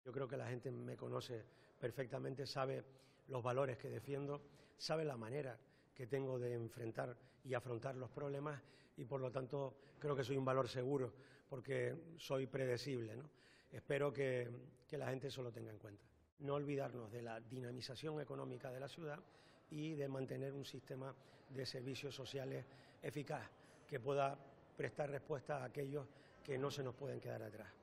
Yo creo que la gente me conoce perfectamente, sabe los valores que defiendo, sabe la manera que tengo de enfrentar y afrontar los problemas y por lo tanto creo que soy un valor seguro porque soy predecible, ¿no? Espero que la gente eso lo tenga en cuenta. No olvidarnos de la dinamización económica de la ciudad y de mantener un sistema de servicios sociales eficaz que pueda prestar respuesta a aquellos que no se nos pueden quedar atrás.